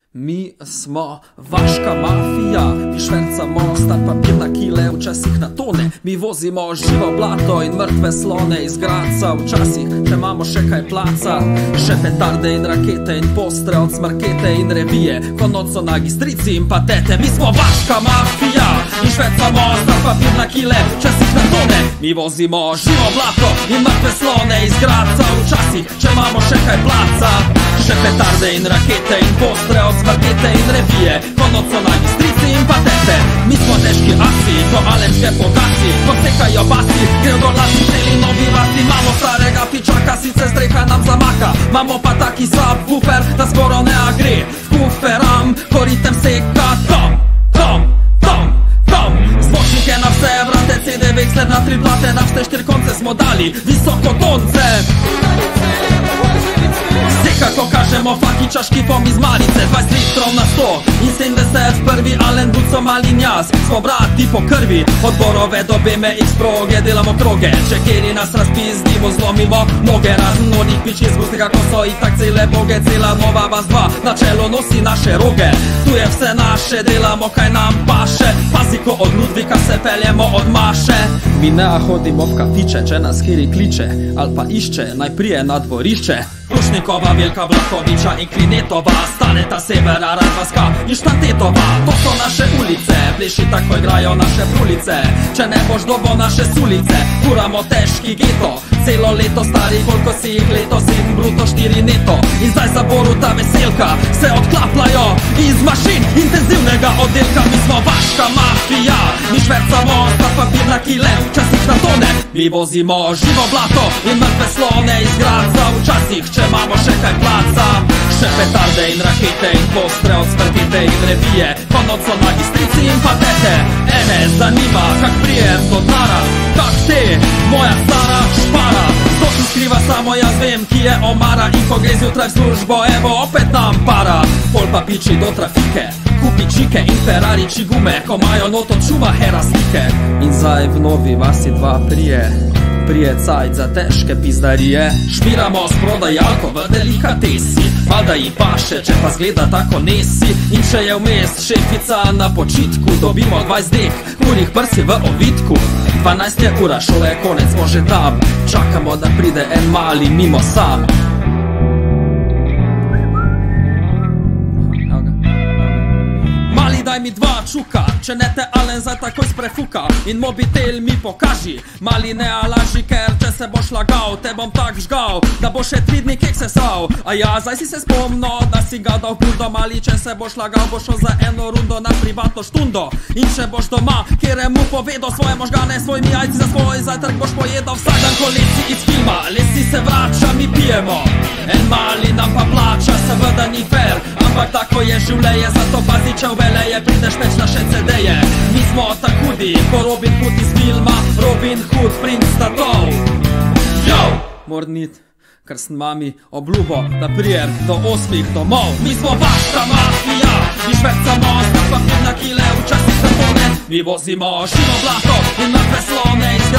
Mi smo vaška mafija, mi švercamo star papir na kile, včasih na tone. Mi vozimo živo blato in mrtve slone iz Gradca, včasih, če imamo še kaj placa. Še petarde in rakete in postre od smrkete in revije, ko noc so nagi strici in patete. Mi smo vaška mafija, mi švercamo star papir na kile, včasih na tone. Mi vozimo živo blato in mrtve slone iz Gradca, včasih, če imamo še kaj placa. Še petarde in rakete in postre od smrkete in revije, ko noc so nagi strici in patete. Mi smo težki asi, ko alemske pogasi, ko sekajo basi, grejo do lasi, šteli novi vasi. Imamo starega pičaka, sicer streha nam zamaka, imamo pa taki subwoofer, da skoro ne gre. V kuferam, ko ritem seka tom, tom, tom, tom. Zvočnike na vse vrate, CD veksler na 3 plate, na vse 4 konce smo dali visoko tonce. Kako kažemo faki čaški pom iz malice, 20 litrov na 100 in 70 prvi Alen Buco malin jaz. Smo brati po krvi, od Borove do BMX proge, delamo kroge. Če kjeri nas razpizdimo, zlomimo noge, razen onih pič iz gustega, ko so i tak cele boge. Cela nova vas dva, na čelo nosi naše roge. Tu je vse naše, delamo kaj nam paše. Pazi, ko od Ludvika se peljemo od Maše. Mi ne hodimo v kafiče, če nas kjeri kliče ali pa išče, naj prije na dvorišče. Rušnikova, Velika Vlahoviča in Klinetova, Staneta, Severa, Radvaska in Štantetova. To so naše ulice, pleši tako igrajo naše frulice. Če ne boš dobo naše sulice, kuramo težki geto. Celo leto stari, koliko si jih leto, 7 bruto, 4 neto. In zdaj za Boruta veselka se odklapljajo iz mašin intenzivnega oddelka. Mi smo vaška mafija, mi švercamo star papir na kile, včasih na tone. Mi vozimo živo blato in mrtve slone iz Gradca, včasih, če imamo še kaj placa. Še petarde in rakete in postre od smrkete in revije, ko noc so nagi strici in patete. Ene zanima, kak prijem do dnara, kak te, moja stara špara. To se skriva samo jaz vem, ki je omara. In ko gre zjutraj v službo, evo opet nam para. Pol pa piči do trafike, kupi čike in Ferrari čigume, ko majo noto Schumachera slike. In zdaj v novi vasi dva prije cajt za težke pizdarije. Šmiramo s prodajalko v delikatesi, valjda ji paše, če pa zgleda tako nesi. In če je vmes šefica na počitku, dobimo 20 dek kurih prsi v ovitku. 12 je ura, šole je konec, smo že tam, čakamo, da pride en mali mimo sam. Mali, daj mi 2 čuka, če ne te Alen zdaj takoj sprefuka. In mobitel mi pokaži, mali ne laži, ker če se boš lagal, te bom tak žgal, da bo še 3 dni kek sesal. A ja, zdaj si se spomnil, da si ga dal puldo. Mali, če se boš lagal, boš šel za eno rundo na privatno štundo. In če boš doma, kjer mu povedal svoje možgane, svojimi jajci za svoj zajtrk boš pojedal vsak dan, ko lesi iz filma. Lesi se vrača, mi pijemo, en mali nam pa plača, seveda ni fair, ampak tako je življenje, zato pazi, če veleje prideš peč naše CD-je. Mi smo tak hudi, ko Robin Hood iz filma Robin Hood, princ tatov. Yo! Mornit, ker sem mami obljubo, da prijem do 8 domov. Mi smo vaška mafija, mi švercamo star papir na kile, včasih na tone. Mi vozimo živo blato in mrtve slone iz